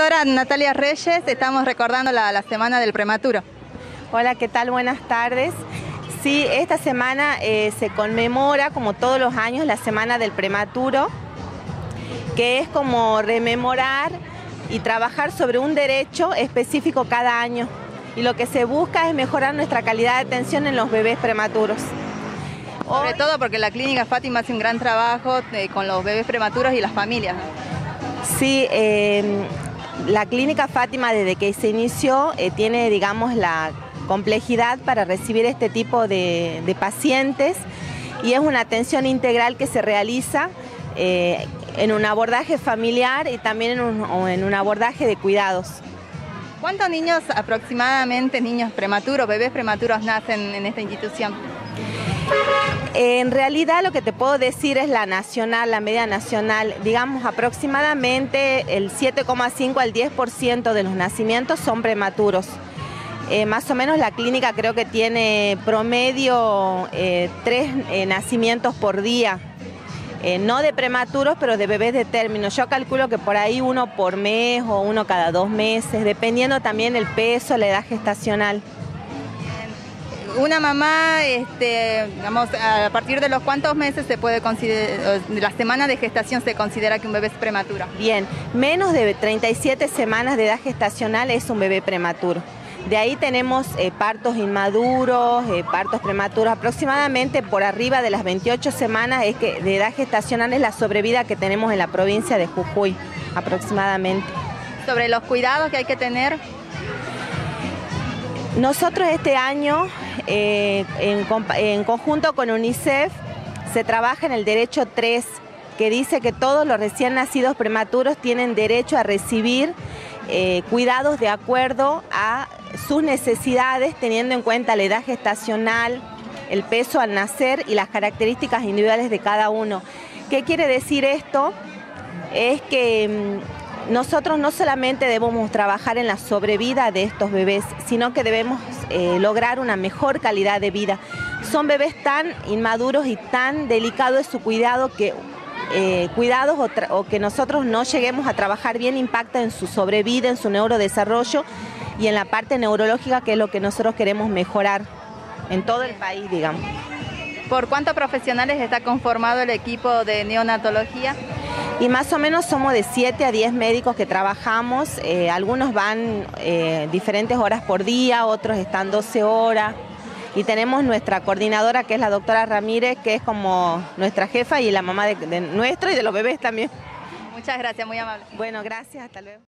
Doctora Natalia Reyes, estamos recordando la Semana del Prematuro. Hola, ¿qué tal? Buenas tardes. Sí, esta semana se conmemora, como todos los años, la Semana del Prematuro, que es como rememorar y trabajar sobre un derecho específico cada año. Y lo que se busca es mejorar nuestra calidad de atención en los bebés prematuros. Sobre todo porque la Clínica Fátima hace un gran trabajo con los bebés prematuros y las familias, ¿no? Sí, la Clínica Fátima desde que se inició tiene, digamos, la complejidad para recibir este tipo de pacientes y es una atención integral que se realiza en un abordaje familiar y también en un abordaje de cuidados. ¿Cuántos niños aproximadamente, niños prematuros, bebés prematuros nacen en esta institución? En realidad lo que te puedo decir es la nacional, la media nacional. Digamos, aproximadamente el 7,5 al 10% de los nacimientos son prematuros. Más o menos la clínica creo que tiene promedio 3 nacimientos por día. No de prematuros, pero de bebés de término. Yo calculo que por ahí uno por mes o uno cada 2 meses, dependiendo también el peso, la edad gestacional. Una mamá, digamos, a partir de los cuántos meses se puede considerar, la semana de gestación se considera que un bebé es prematuro. Bien, menos de 37 semanas de edad gestacional es un bebé prematuro. De ahí tenemos partos inmaduros, partos prematuros, aproximadamente por arriba de las 28 semanas es que de edad gestacional es la sobrevida que tenemos en la provincia de Jujuy, aproximadamente. Sobre los cuidados que hay que tener. Nosotros este año, en conjunto con UNICEF, se trabaja en el derecho 3, que dice que todos los recién nacidos prematuros tienen derecho a recibir cuidados de acuerdo a sus necesidades, teniendo en cuenta la edad gestacional, el peso al nacer y las características individuales de cada uno. ¿Qué quiere decir esto? Es que nosotros no solamente debemos trabajar en la sobrevida de estos bebés, sino que debemos lograr una mejor calidad de vida. Son bebés tan inmaduros y tan delicados de su cuidado que cuidados o que nosotros no lleguemos a trabajar bien impacta en su sobrevida, en su neurodesarrollo y en la parte neurológica, que es lo que nosotros queremos mejorar en todo el país, digamos. ¿Por cuántos profesionales está conformado el equipo de neonatología? Y más o menos somos de 7 a 10 médicos que trabajamos, algunos van diferentes horas por día, otros están 12 horas. Y tenemos nuestra coordinadora, que es la doctora Ramírez, que es como nuestra jefa y la mamá de nuestro y de los bebés también. Muchas gracias, muy amable. Bueno, gracias, hasta luego.